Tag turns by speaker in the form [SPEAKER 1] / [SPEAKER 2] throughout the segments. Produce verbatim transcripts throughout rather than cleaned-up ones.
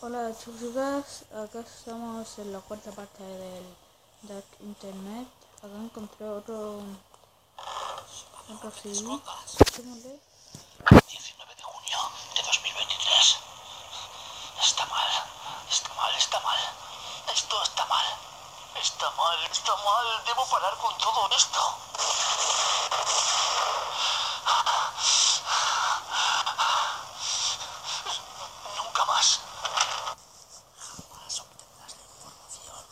[SPEAKER 1] Hola chicas, acá estamos en la cuarta parte del Dark Internet. Acá encontré otro otro C D. Démosle.
[SPEAKER 2] diecinueve de junio de dos mil veintitrés. Está mal, está mal, está mal. Esto está mal. Está mal, está mal. Debo parar con todo esto. Nunca más. Jamás obtendrás la información.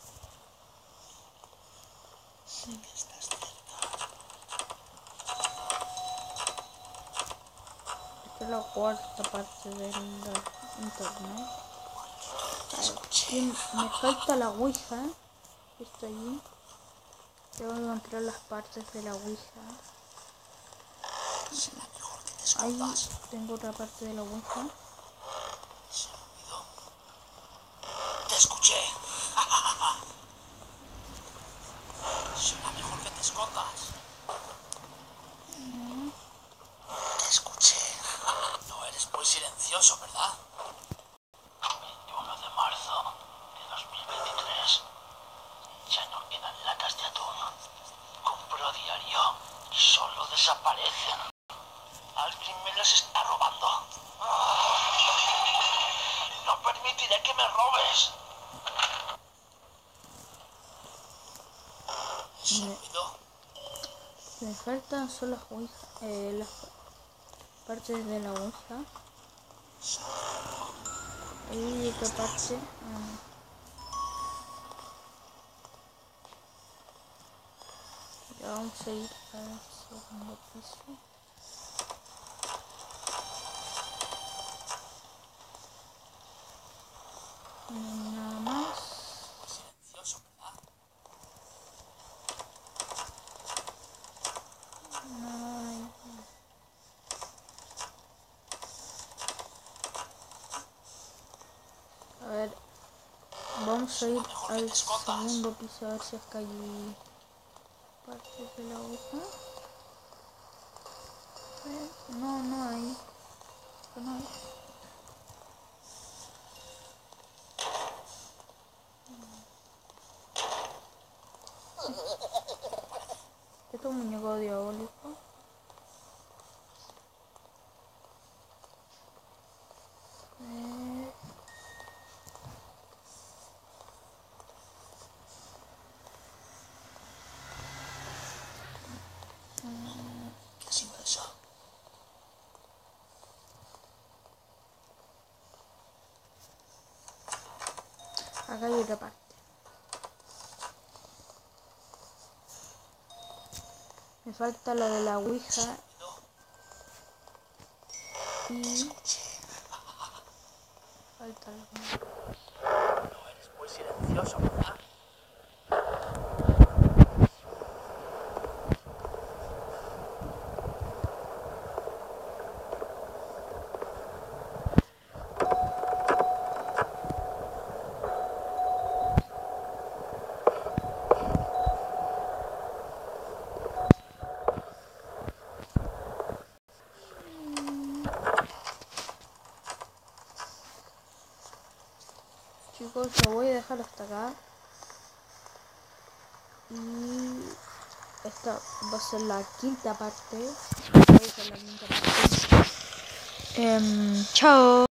[SPEAKER 2] Sé que estás cerca.
[SPEAKER 1] Esta es la cuarta parte del Dark Internet. Aquí me falta la Ouija. Está allí. Tengo que encontrar las partes de la Ouija.
[SPEAKER 2] Será mejor que te
[SPEAKER 1] Ahí
[SPEAKER 2] escondas.
[SPEAKER 1] tengo otra parte de la Ouija.
[SPEAKER 2] Se me olvidó. Te escuché. Será mejor que te escondas. Te escuché. No eres muy silencioso, ¿verdad? veintiuno de marzo de dos mil veintitrés. Ya no quedan latas de atún. Compro a diario y solo desaparecen. Alguien me las está robando. No permitiré que me robes. Se
[SPEAKER 1] Me,
[SPEAKER 2] olvidó.
[SPEAKER 1] me faltan solo las Ouija, eh, las partes de la Ouija. Ahí otra parte. Ah. Ya vamos a ir al segundo piso. No hay nada más.
[SPEAKER 2] Silencioso, ¿verdad?
[SPEAKER 1] No hay. A ver, vamos a ir al segundo piso a ver si es que hay partes de la hoja. Eh, no, no hay. No hay. Esto es un muñeco diabólico. Eh,
[SPEAKER 2] ¿Qué ha sido eso?
[SPEAKER 1] Acá hay otra parte. Me falta lo de la Ouija y falta algo.
[SPEAKER 2] No eres muy silencioso, ¿verdad?
[SPEAKER 1] Chicos, lo voy a dejar hasta acá. Y esta va a ser la quinta parte. Voy a hacer la quinta parte. Eh, chao.